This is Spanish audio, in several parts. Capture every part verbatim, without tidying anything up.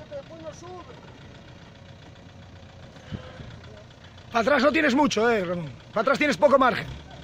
Para atrás no tienes mucho, eh, Ramón. Para atrás tienes poco margen.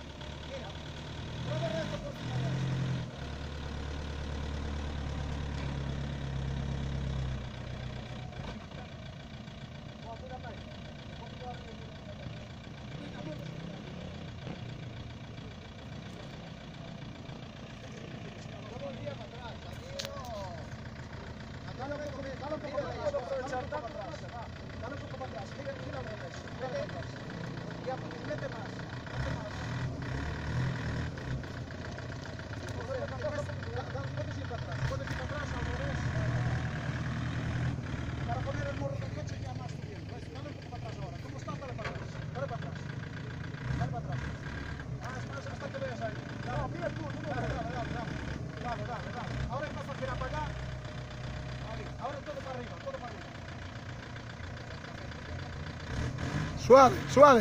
Suave, suave.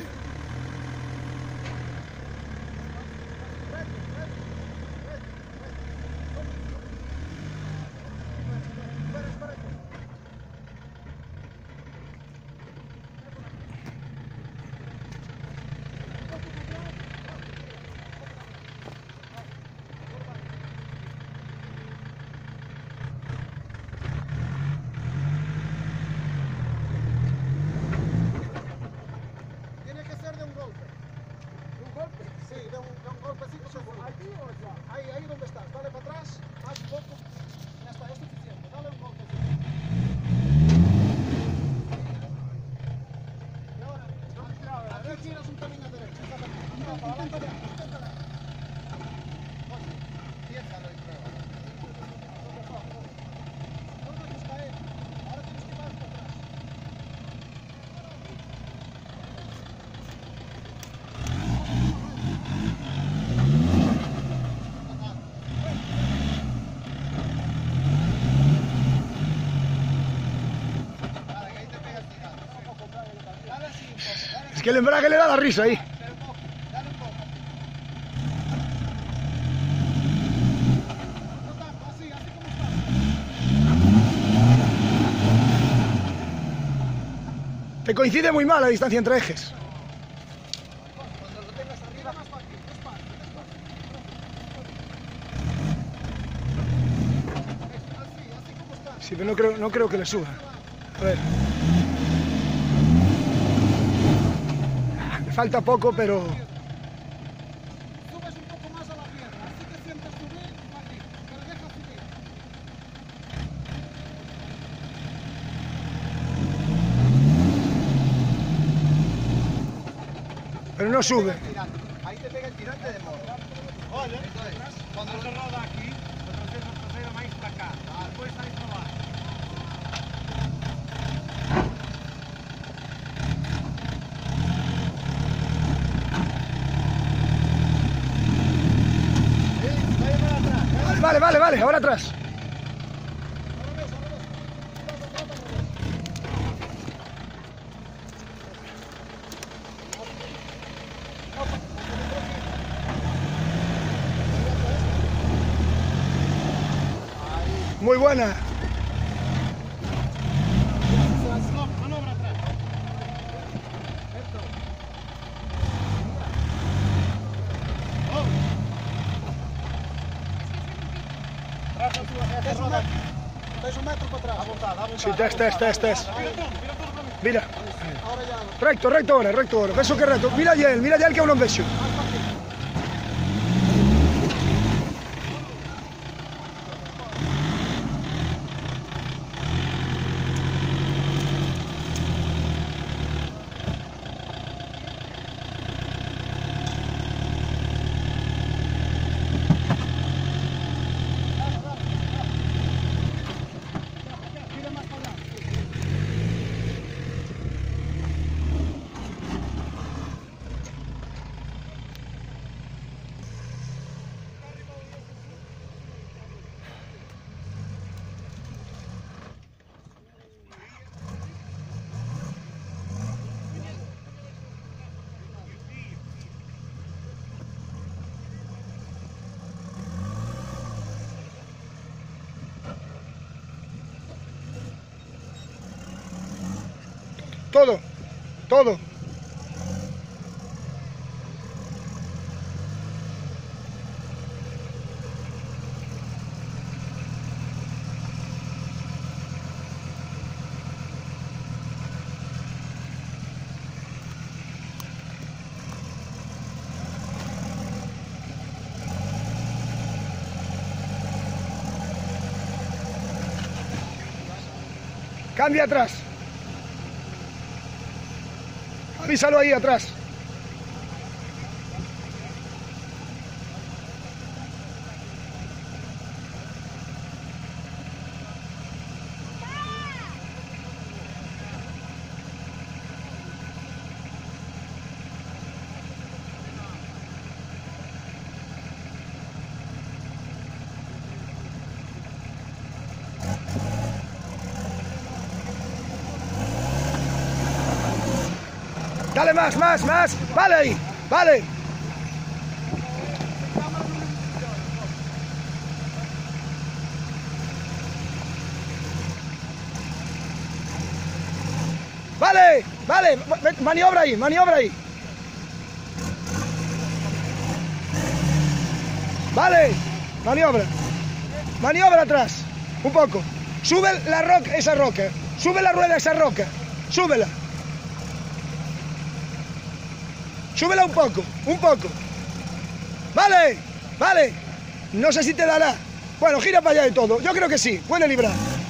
Es que el embrague le da la risa ahí. Te coincide muy mal la distancia entre ejes. Sí, pero no creo, no creo que le suba. A ver. Le falta poco, pero... Subes un poco más a la piedra, así que sientes subir aquí, pero deja subir. Pero no sube. Ahí te pega el tirante de modo. Olha, Cuando se roda aquí, o traseiro o traseiro máis para cá. Despois sai para baixo. Vale, vale, vale, ahora atrás. Muy buena. Manobra atrás. Tens un metro para atrás. A vontade, a vontade. Sí, test, test, test, test. Mira todo, mira todo para mí. Mira. Ahora ya. Recto, recto ahora, recto ahora. Penso que é recto. Mira ya él, mira ya él que é un vexo. todo, todo. Cambia atrás. Avísalo ahí atrás. Dale más, más, más. Vale ahí, vale. Vale, vale. Maniobra ahí, maniobra ahí. Vale, maniobra. Maniobra atrás. Un poco. Sube la roca, esa roca. Sube la rueda, esa roca. Súbela. Súbela un poco, un poco. Vale, vale. No sé si te dará. Bueno, gira para allá de todo. Yo creo que sí, puede librar.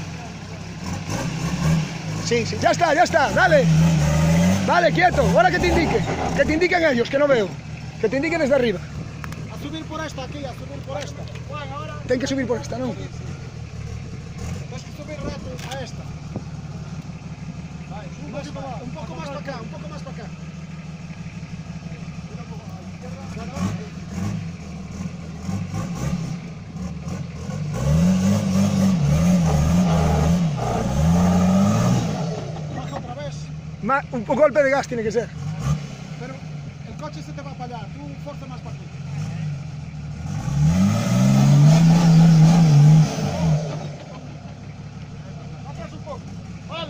Sí, sí, ya está, ya está, dale. Vale, quieto, ahora que te indique. Que te indiquen ellos, que no veo. Que te indiquen desde arriba. A subir por esta aquí, a subir por esta. Juan, ahora. Ten que subir por esta, ¿no? Tienes que subir rato a esta. Vale, un, poco más, un poco más para acá, un poco más para acá. Baja otra vez. Ma, un golpe de gas tiene que ser. Pero el coche se te va para allá, tú fuerza más para aquí. Atrás un poco. Vale.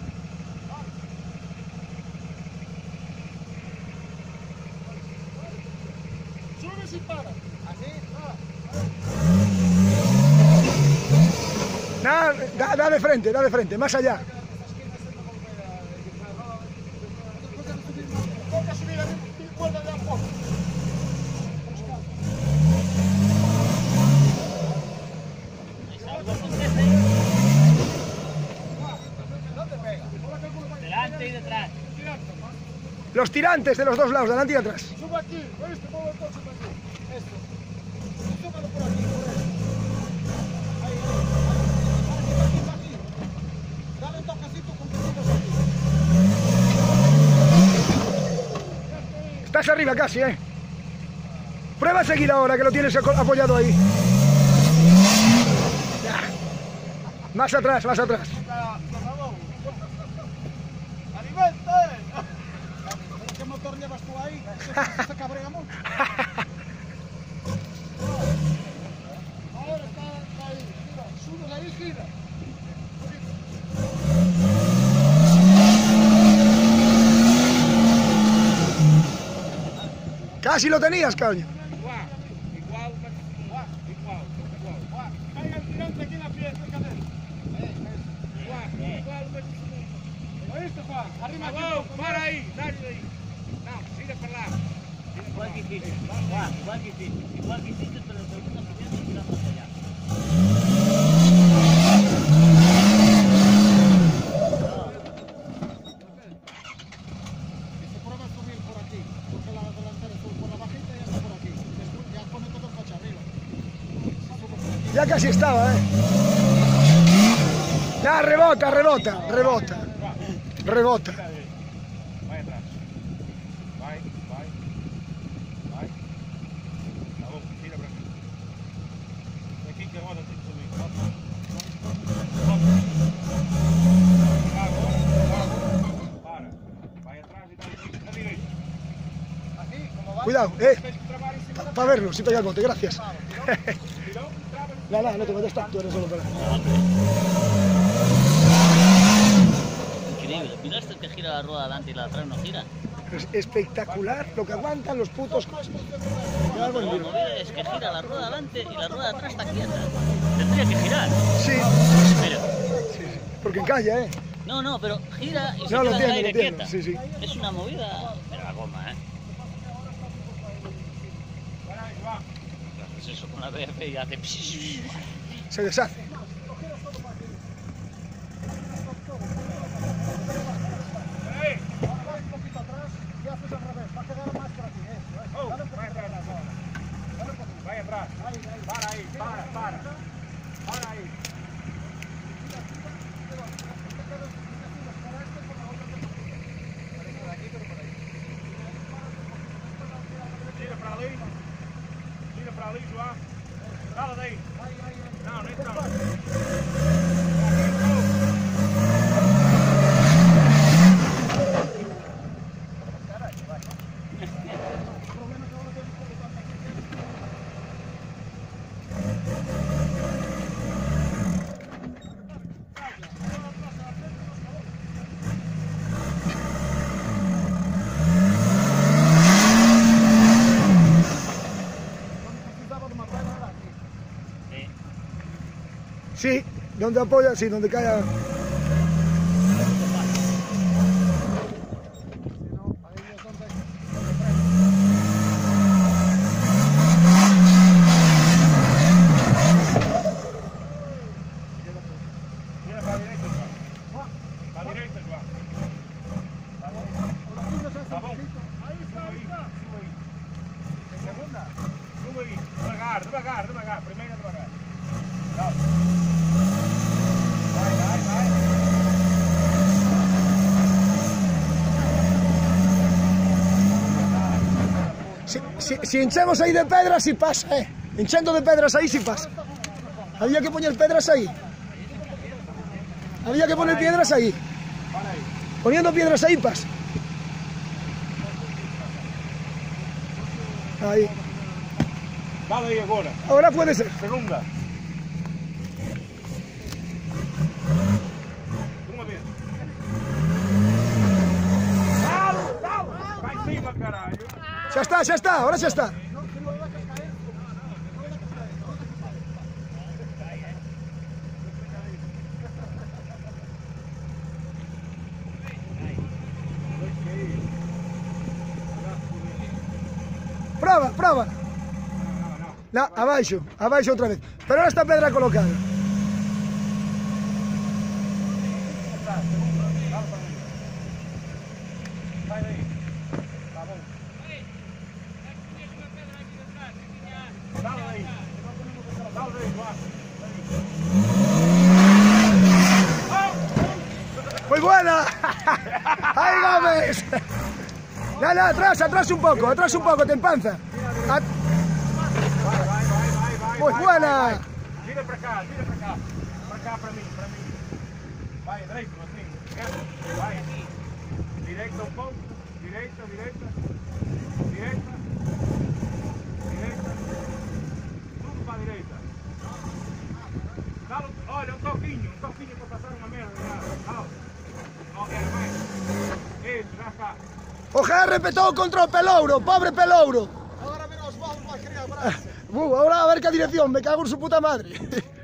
Sube sin para. Así. Nada, da, da de frente, da de frente, más allá. Toca subir a mí, vuelve de a poco. Delante y detrás. Los tirantes de los dos lados, delante y atrás. Sube aquí, ¿oíste? Mueve el coche para aquí. Esto. Súbelo por aquí, por esto. Ahí, ahí. Aquí, aquí, aquí. Dale un toquecito con que subas aquí. Estás arriba casi, ¿eh? Prueba a seguir ahora que lo tienes apoyado ahí. Ya. Más atrás, más atrás. ¡Alimenta! ¿Qué motor llevas tú ahí? ¿Se cabrea mucho? Ahora está ahí, gira, subes ahí, gira. Casi lo tenías, coño. Igual, igual, igual, igual, igual. Caiga el tirante aquí en la pieza, cadena. Igual, igual, mas... ¿Oíste, Juan? Arriba aquí. Vamos, para ahí, dale ahí. No, sigue para lá. Igual que hiciste, Juan, igual que hiciste, igual que hiciste, pero el segundo comienzo tirando hacia allá. Y se prueba a subir por aquí, porque la delantera sube por la bajita y ya está por aquí. Después ya pone todo el coche arriba. Se sube por aquí. Ya casi estaba, ¿eh? Ya, rebota, rebota, rebota. Rebota. Vai atrás. Vai, vai. Vai. Tá bom, tira para mí. Aqui que a roda tem que subir. Volta. Volta. Para. Vai atrás e dá a direita. Aquí, como va. Cuidado, eh. Tens que travar em cima da... Para verlo, si pega el bote, gracias. Tirão, trava. No, no, no te metas tanto, eres solo para... Increíble, miraste que gira la rueda. adelante y la de atrás no gira. Es espectacular lo que aguantan los putos coches. Me da buen La tiro. movida es que gira la rueda adelante y la rueda de atrás está quieta. Tendría que girar. Sí, Pero, sí, sí. Porque calla, ¿eh? no, no, pero gira y se No, lo queda en el entiendo, aire lo entiendo. quieta. Sí, sí. Es una movida. Pero la goma, ¿eh? Haces eso con la B F y hace. Se deshace. Un poquito atrás y haces al revés. Va a quedar más por aquí. Eso, eso. Oh, Dale un poquito vaya atrás. atrás. Dale un poquito. Vaya atrás. Ahí, ahí. Para ahí, para, para. Para ahí. Gira para ali. Gira para ali, João. Dale daí. Não, nem tanto. Precisaba de uma pedra era aquí. Sí, donde apoya, sí, donde caiga. Si no, ahí es donde... Gira para a direita, João. Para a direita, João. Tá bom? Aí, aí, sube aí. Segunda. Sube aí. Devagar, devagar, devagar. Primeira devagar. Dá. Vai, vai, vai. Si, si, si hinchamos ahí de pedras, sí pasa, ¿eh? Hinchando de pedras ahí, sí pasa. Había que poner pedras ahí. Había que poner piedras ahí. Poniendo piedras ahí pasa. Ahí. Dale aí agora. Ahora puede ser. Segunda. Uma vez. Dale, dale. Vai cima, caralho. Ya está, ya está, ahora ya está. Prova, prova. No, abaixo, abaixo outra vez. Pero ahora está a pedra colocada. Vai daí. Tá bom. Dale daí. Dale daí, João. ¡Muy buena! ¡Ahí Gómez! Dale, atrás, atrás un poco, atrás un poco, te empanza. A- Vai, vai, vai, vai, vai. Muy vai, buena. vai, vai. Vira pra cá, vira pra cá. Pra cá, pra mim, pra mim. Vai, direito, assim. Esquerda. Vai. Direita um pouco. Direita, direita. Direita. Direita. Tudo pra direita. Dá, olha, um toquinho. Um toquinho pra passar uma merda. Dá. Ok, vai. Isso, já está. O G R petó contra o Pelouro, pobre Pelouro. Ahora mira os balos, va a criar brazos. Uh, ahora a ver qué dirección, me cago en su puta madre.